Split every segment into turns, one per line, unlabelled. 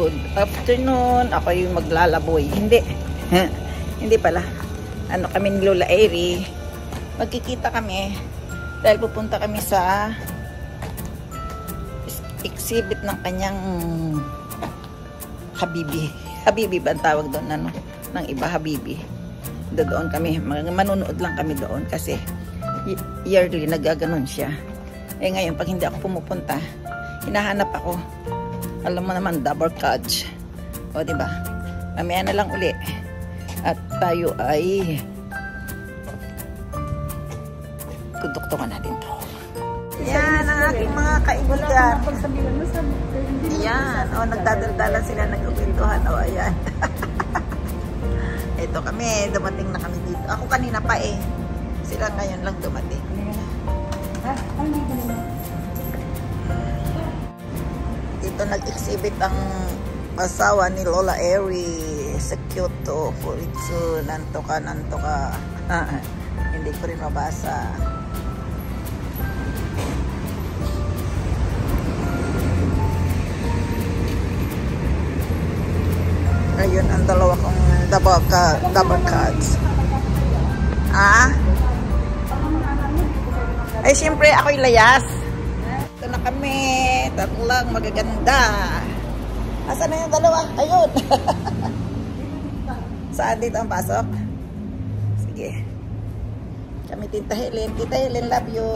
good afternoon. Ako yung maglalaboy. Hindi. Hindi pala. Ano kami ni Lola Airy. Magkikita kami dahil pupunta kami sa exhibit ng kanyang Habibi. Habibi ba ang tawag doon? Ano? Ng iba, Habibi. Doon kami. Manunood lang kami doon kasi yearly nagaganon siya. Eh ngayon, pag hindi ako pumupunta, hinahanap ako. Alam mo naman, double catch. O, diba? Mamaya na lang uli. At tayo ay kuduktungan natin to. Yan ang aking mga kaibigan. Yan. O, nagdadaldalan sila, nagkukwentuhan. O, ayan. Ito kami. Dumating na kami dito. Ako kanina pa eh. Sila ngayon lang dumating. Dito nag-exhibit ang asawa ni Lola Airy sa Kyoto, Furitsu, nantoka. Hindi ko rin mabasa. Ayun ang dalawa kong double cards. Ay, siyempre, ako'y layas. Ito na kami. Tatlang magaganda. Asan na yung dalawa? Ayun. Saan dito ang pasok? Sige. Kami Tita Helen. Tita Helen, love you.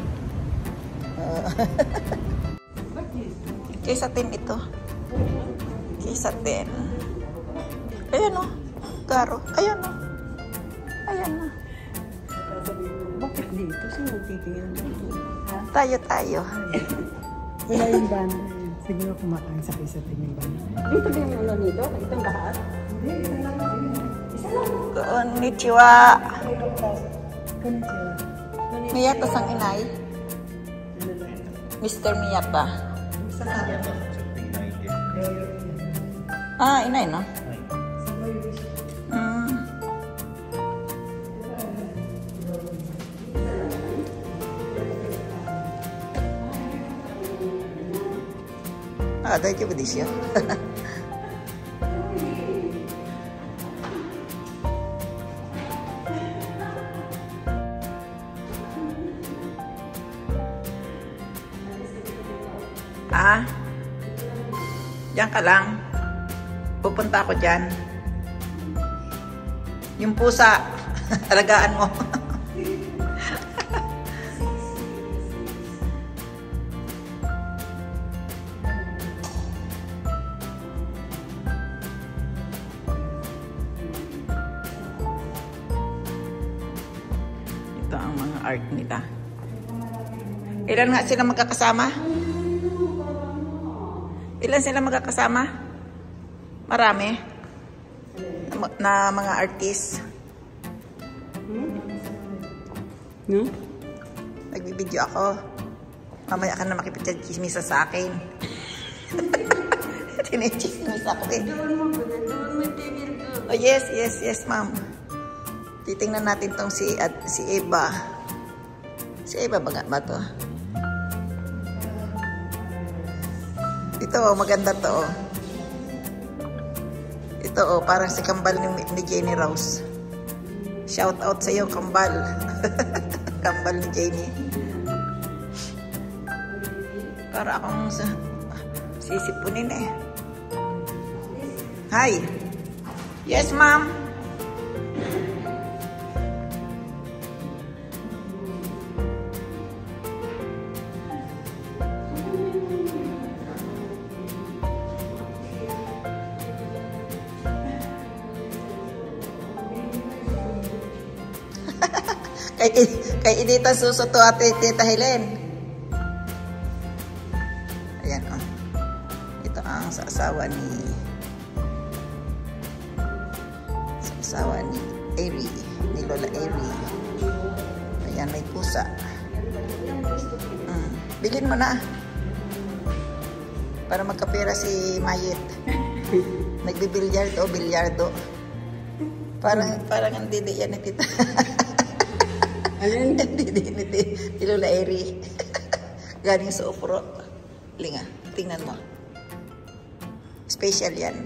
Kisatin ito. Kisatin. Ayan o. Garo. Ayan o. Ayan o.
Bakit dito? Sino titingin dito?
Tayo.
Wala yung banda. Siguro kumakain sa kisatin yung banda. Dito ba yung ulo nito? Itong lahat? Hindi, isa lang.
Konnichiwa.
Konnichiwa.
Miyata sang inay. Mr. Miyata. Inay no? Daijoubu desu yo. Diyan ka lang. Pupunta ako dyan. Yung pusa, alagaan mo. Ito ang mga art nila. Ilan nga sila magkakasama? Ilan sila magkakasama? Marami na mga artist. Nagbibideo ako. Mamaya ka na makipagchismisa sa akin. Tinichismis ako eh. Oh yes ma'am. Titingnan natin tong si Eva. Si Eva ba to? Ito, maganda to. Ito, parang si kambal ni Jenny Rose. Shout out sa iyo, kambal. Kambal ni Jenny. Para akong sisipunin eh. Hi. Yes, ma'am. Kay Edita Suso to ate Tita Helen. Ayan o. Ito ang sa asawa ni Airy, ni Lola Airy. Ayan, may pusa. Bilhin mo na. Para magkapera si Mayet. Nagbibilyardo. Parang hindi yan ni Tita. Alin? Hindi Lola Airy. Galing sa Opro. Linga, tingnan mo. Special yan.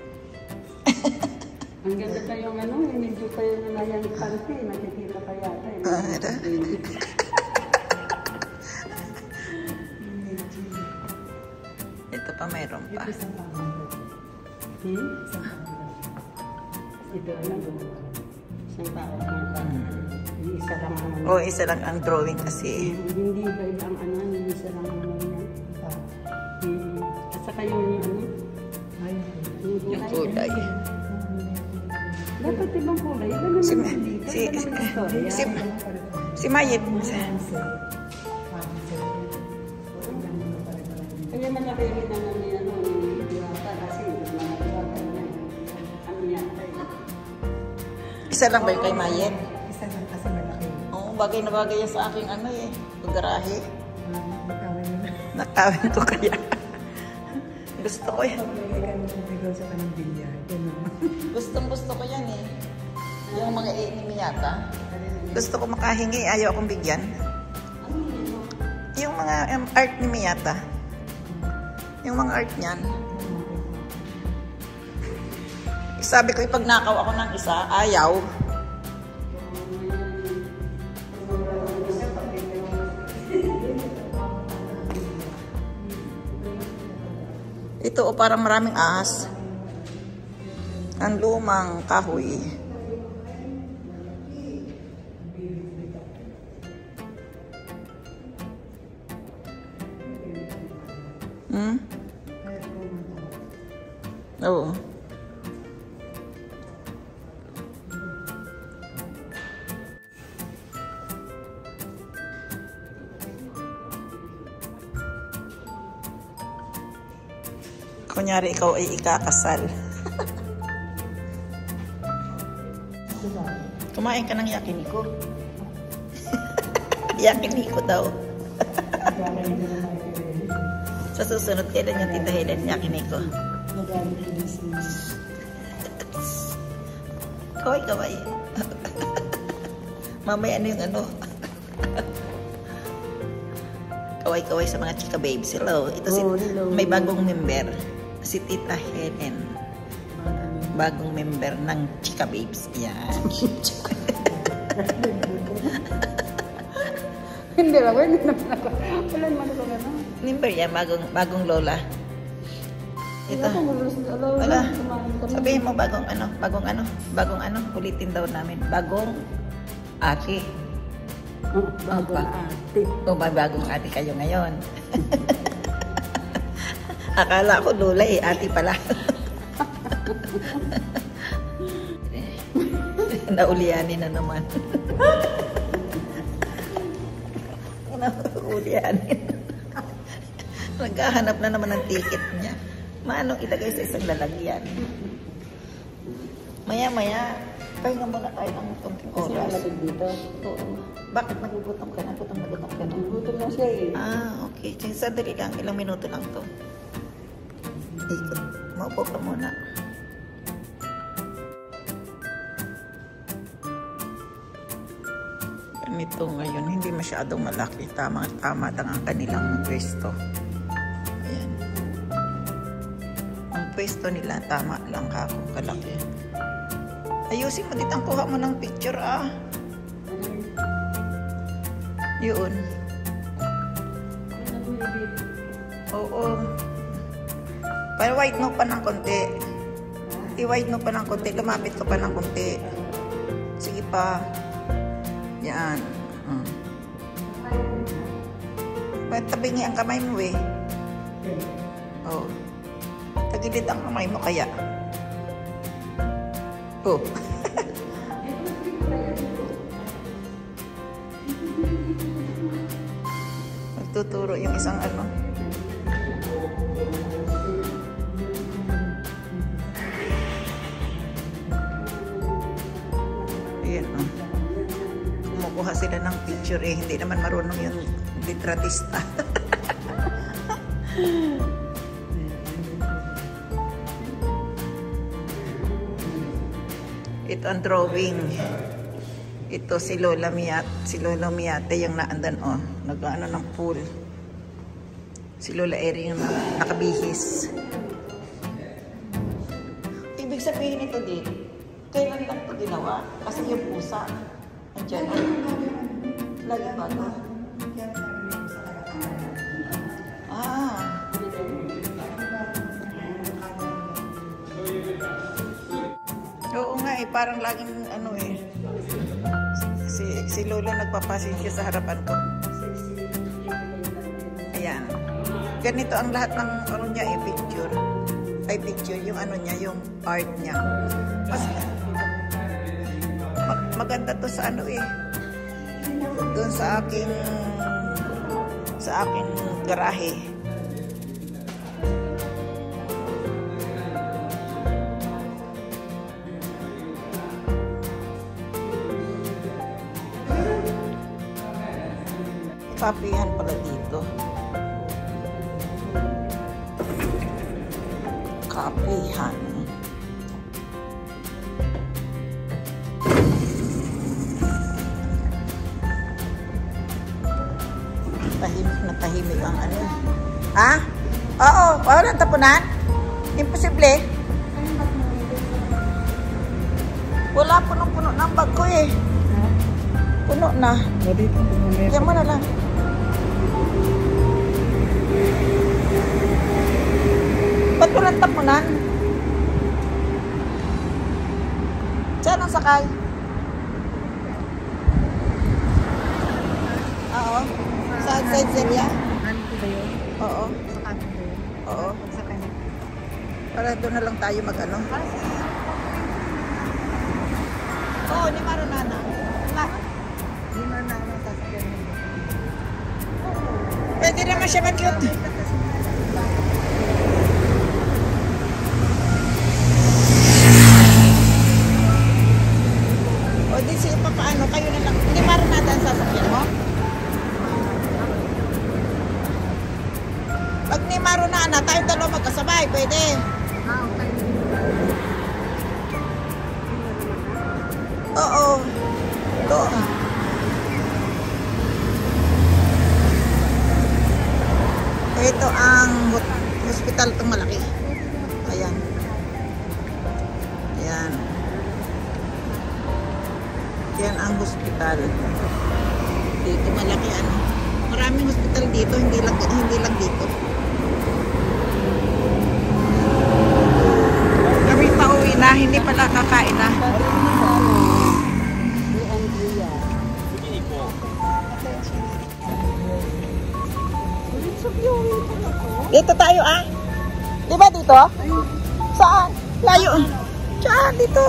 Ang ganda kayong ano, medyo kayo na yan panty, nakikita pa yata.
Ito pa mayroon pa.
Ito ano, isang tao lang. Isa lang naman.
Oh, isa lang ang drawing kasi.
Hindi ba ibang ano, isa lang naman yan. At saka yung ano,
Yung kulay.
dapat ibang kulay.
Si Mayet.
Kaya malaki rin naman niya ano, diwata kasi mga diwata na ano yata.
Isa lang ba yung kay Mayet?
Isa lang kasi malaki.
Oo, bagay na bagay yan sa aking ano eh. Garahe. Nakawin ko kaya. Gusto ko yan. Gustong-gusto ko yan eh. Yung mga enemy yata. Gusto ko makahingi, ayaw akong bigyan. Yung mga art ni Miyata. Yung mga art niyan. Sabi ko, pag nakaw ako ng isa, ayaw. Ito o parang maraming ahas. Ang lumang kahoy. Oo. Kunyari ikaw ay ikakasal. Kumain ka ng yakiniko. Yakiniko daw. Sa susunod, kailan yung Tita Helen yakiniko? Kaway-kaway. Mamaya ano yung ano? Kaway-kaway sa mga chika babes. Hello. Ito si may bagong member. Si Tita Helen. Bagong member ng Chika Babes. Yan.
Hindi lang, wala naman ako. Wala naman ako gano'n.
Member yan, bagong lola. Ito. Wala. Sabihin mo bagong ano, ulitin daw namin. Bagong ate.
Bagong ate.
O may bagong ate kayo ngayon. Akala ko lola eh, ate pala. Naulianin na naman. Naulianin. Naghahanap na naman ng ticket niya. Maanong ilagay sa isang lalagyan. Maya-maya, pahinga muna tayo ng konting oras.
Kasi dito.
Oo. Bakit nagugutom ka na? Gutom ka na?
Gutom na siya eh.
Ah, okay. Sandali lang. Ilang minuto lang to. Ikot. Maupo ka muna. Ganito ngayon, hindi masyadong malaki. Tama lang ang kanilang pwesto. Ayan. Ang pwesto nila, tama lang kako kalaki. Ayusin mo dito, kuha mo ng picture ah. Yun. Oo. Pa-wide mo pa ng konti. I-wide mo pa ng konti. Lumapit ka pa ng konti. Sige pa. Yan. Tabingi ang kamay mo eh. Oh. Tagilid ang kamay mo kaya. Oh. Magtuturo yung isang ano. Ayan oh. Kumukuha sila ng picture eh. Hindi naman marunong yung litratista. Ito ang drawing. Ito si Lola Miyate. Si Lola Miyate yung naandan oh. Nag-ano ng pool. Si Lola Eri yung nakabihis. Ibig sabihin ito din, kailan lang ito ginawa? Kasi yung pusa, andyan na. Lagi bago. Oo nga eh, parang laging ano eh. Si Lolo nagpapasensya sa harapan ko. Ayan. Ganito ang lahat ng ano niya eh, picture. Ay picture, yung ano niya, yung art niya. Mas, maganda to sa ano eh. Doon sa aking garahe. Kapihan pala dito. Kapihan. Tahimik na tahimik ang ano. Ha? Oo. Walang tapunan? Imposible. Wala, punong-puno ng bag ko eh. Puno na. Diyan mo na lang. Ba't walang tapunan? Saan ang sakay? Oo. Saan sa Zeria?
Ano ba yun?
Oo.
Sa kanan ba yun?
Oo.
Sa kanan.
Para doon na lang tayo mag-ano. Oo, ni Maronana.
Hindi na naman sasakyan mo.
Pwede naman siya mag-cute. O di siya paano, kayo na lang. Hindi Maronana ang sasakyan mo? Pag ni Maronana, tayo dalawa magkasabay, pwede.
Okay.
Oo. Ito. Ito ang hospital itong malaki. Ayan. Ayan. Yan ang hospital. Dito malaki ano. Maraming hospital dito, hindi lang dito. Kami pauwi na, hindi pala kakain na. Dito tayo ah. Di ba dito? Saan? Layo. Saan? Dito.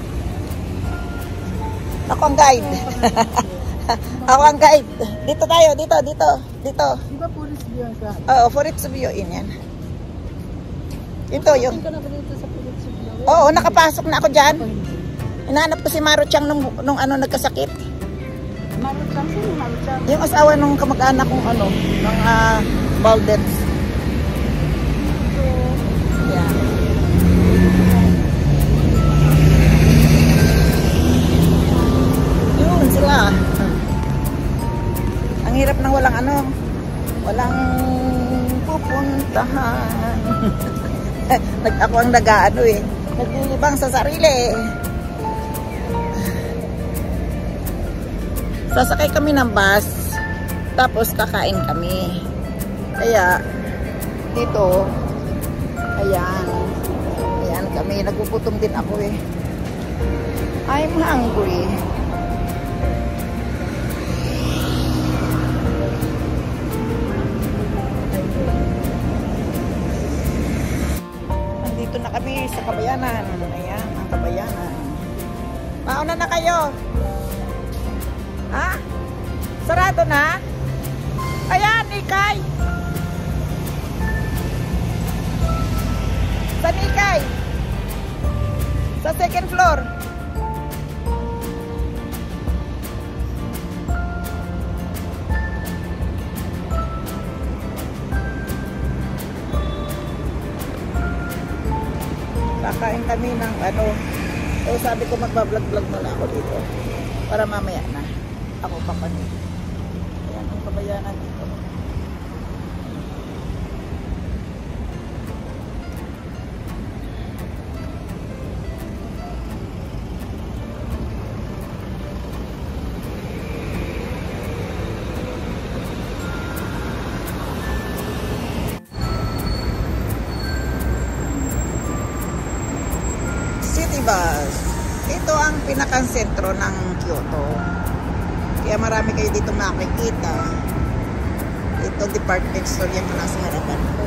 Ako ang guide. Ako ang guide. Dito tayo. Dito. Dito. Dito.
Di ba Police View ang sa?
Oo, Forest View yan. Ito yung.
Hindi ka na ba dito sa Police View?
Oo, nakapasok na ako dyan. Hinahanap ko si Maruchang nung ano nagkasakit.
Maruchang? Sino Maruchang?
Yung asawa nung kamag-anak kong ano, ng Valdez. Yan. Yun sila. Ang hirap ng walang ano, walang pupuntahan. Ako ang nag-ano eh. Naglilibang sa sarili. Sasakay kami ng bus, tapos kakain kami. Kaya, dito, ayan. Ayan kami. Nagugutom din ako eh. I'm hungry. Nandito na kami sa Kabayanan. Ayan, ang Kabayanan. Mauna na kayo. Ha? Sarado na? Ayan, Nikay. Sa Nikay. Sa second floor. Kakain kami ng ano. So sabi ko magbablog-vlog muna ako dito. Para mamaya na. Ako pa pa dito. Ayan ang Kabayanan dito. Ito ang pinakang sentro ng Kyoto. Kaya marami kayo dito makikita. Ito department store yan na nasa harapan ko.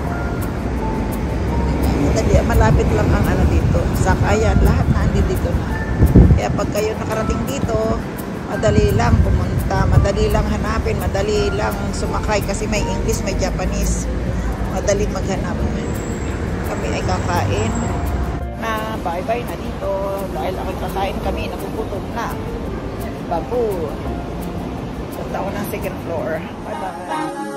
Malapit lang ang ano dito. Sakayan, lahat na andi dito na. Kaya pag kayo nakarating dito, madali lang pumunta, madali lang hanapin, madali lang sumakay kasi may English, may Japanese. Madali maghanap. Kami ay kakain na bye-bye na dito dahil ako kakain kami, nagugutom na. Babu. Punta ako ng second floor. Bye-bye.